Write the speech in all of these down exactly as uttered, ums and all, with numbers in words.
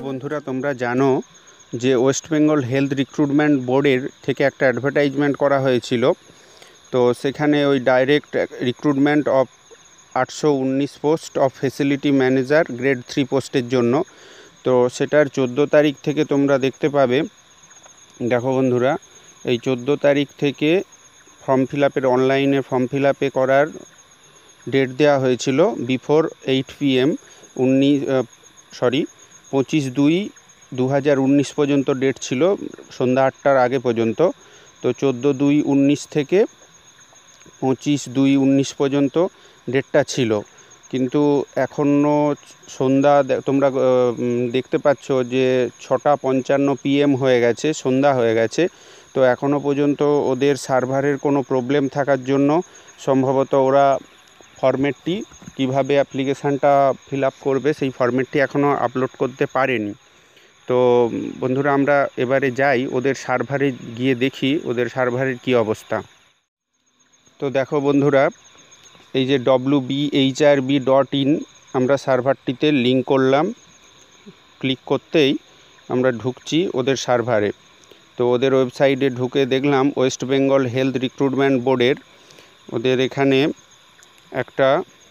বন্ধুরা তোমরা জানো যে ওয়েস্ট বেঙ্গল হেলথ রিক্রুটমেন্ট বোর্ডের থেকে একটা অ্যাডভার্টাইজমেন্ট করা হয়েছিল। তো সেখানে ওই ডাইরেক্ট রিক্রুটমেন্ট অফ আটশো উনিশ post of facility manager grade three পোস্টের জন্য। তো সেটার চোদ্দো তারিখ থেকে তোমরা দেখতে পাবে। দেখো বন্ধুরা, এই চোদ্দো তারিখ থেকে ফর্ম ফিল আপের অনলাইনে ফর্ম ফিল আপে করার ডেট দেওয়া হয়েছিল বিফোর এইট পি এম উনিশ সরি পঁচিশ দুই দু হাজার উনিশ পর্যন্ত ডেট ছিল, সন্ধ্যা আটটার আগে পর্যন্ত। তো চোদ্দো দুই উনিশ থেকে পঁচিশ দুই উনিশ পর্যন্ত ডেটটা ছিল, কিন্তু এখনও সন্ধ্যা তোমরা দেখতে পাচ্ছ যে ছটা পঞ্চান্ন পিএম হয়ে গেছে, সন্ধ্যা হয়ে গেছে। তো এখনও পর্যন্ত ওদের সার্ভারের কোনো প্রবলেম থাকার জন্য সম্ভবত ওরা ফরম্যাটটি কিভাবে অ্যাপ্লিকেশানটা ফিল আপ করবে সেই ফরম্যাটটি এখনও আপলোড করতে পারেনি। তো বন্ধুরা, আমরা এবারে যাই ওদের সার্ভারে গিয়ে দেখি ওদের সার্ভারের কী অবস্থা। তো দেখো বন্ধুরা, এই যে W B H R B dot in আমরা সার্ভারটিতে লিঙ্ক করলাম। ক্লিক করতেই আমরা ঢুকছি ওদের সার্ভারে। তো ওদের ওয়েবসাইটে ঢুকে দেখলাম ওয়েস্ট বেঙ্গল হেলথ রিক্রুটমেন্ট বোর্ডের ওদের এখানে একটা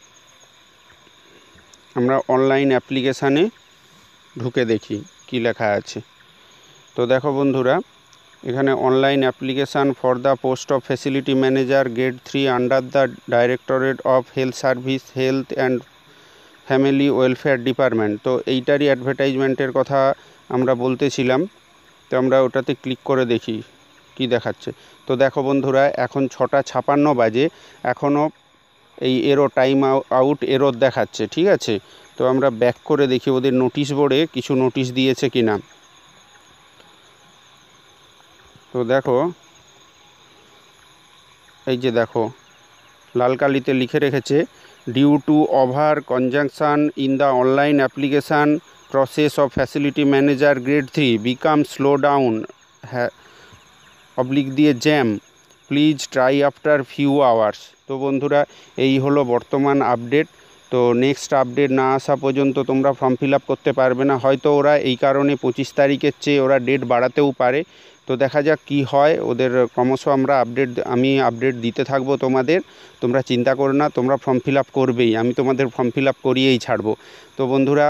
আমরা অনলাইন অ্যাপ্লিকেশানে ঢুকে দেখি কি লেখা আছে। তো দেখো বন্ধুরা, এখানে online application for the post of facility manager grade three under the directorate of health service health and family welfare department. তো এইটারই অ্যাডভার্টাইজমেন্টের কথা আমরা বলতেছিলাম। তো আমরা ওটাতে ক্লিক করে দেখি কি দেখাচ্ছে। তো দেখো বন্ধুরা, এখন ছটা ছাপান্ন বাজে, এখনও এই এরো টাইম আউট এরর দেখাচ্ছে। ঠিক আছে, তো আমরা ব্যাক করে দেখি ওদের নোটিশ বোর্ডে কিছু নোটিশ দিয়েছে কি না। তো দেখো, এই যে দেখো লাল কালিতে লিখে রেখেছে, due to over conjunction in the online application process of facility manager grade three become slow down হ্যাঁ অবলিক দিয়ে jam, please try after few hours. তো বন্ধুরা, এই হলো বর্তমান আপডেট। তো নেক্সট আপডেট না আসা পর্যন্ত তোমরা ফর্ম ফিল আপ করতে পারবে না। হয়তো ওরা এই কারণে পঁচিশ তারিখের চেয়ে ওরা ডেট বাড়াতেও পারে। তো দেখা যাক কি হয়। ওদের ক্রমশ আমরা আপডেট আমি আপডেট দিতে থাকবো তোমাদের। তোমরা চিন্তা করো না, তোমরা ফর্ম ফিল আপ করবেই, আমি তোমাদের ফর্ম ফিল আপ করিয়েই ছাড়বো। তো বন্ধুরা,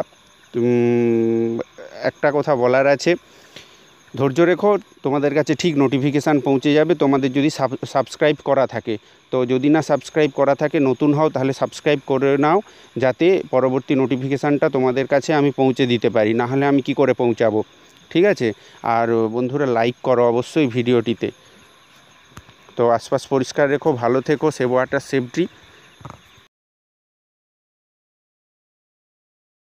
একটা কথা বলার আছে, ধৈর্য রেখো, তোমাদের কাছে ঠিক নোটিফিকেশান পৌঁছে যাবে তোমাদের যদি সাবস্ক্রাইব করা থাকে। তো যদি না সাবস্ক্রাইব করা থাকে, নতুন হও, তাহলে সাবস্ক্রাইব করে নাও, যাতে পরবর্তী নোটিফিকেশানটা তোমাদের কাছে আমি পৌঁছে দিতে পারি। না হলে আমি কি করে পৌঁছাবো? ঠিক আছে। আর বন্ধুরা, লাইক করো অবশ্যই ভিডিওটিতে। তো আশপাশ পরিষ্কার রেখো, ভালো থেকো, সেভ ওয়াটার সেফটি।